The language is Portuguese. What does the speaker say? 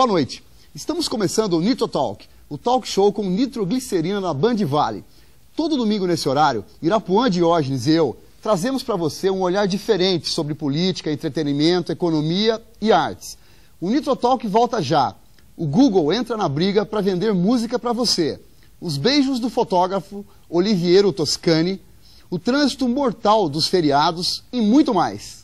Boa noite. Estamos começando o Nitro Talk, o talk show com nitroglicerina na Band Vale. Todo domingo nesse horário, Irapuã Diógenes e eu trazemos para você um olhar diferente sobre política, entretenimento, economia e artes. O Nitro Talk volta já. O Google entra na briga para vender música para você. Os beijos do fotógrafo Oliviero Toscani, o trânsito mortal dos feriados e muito mais.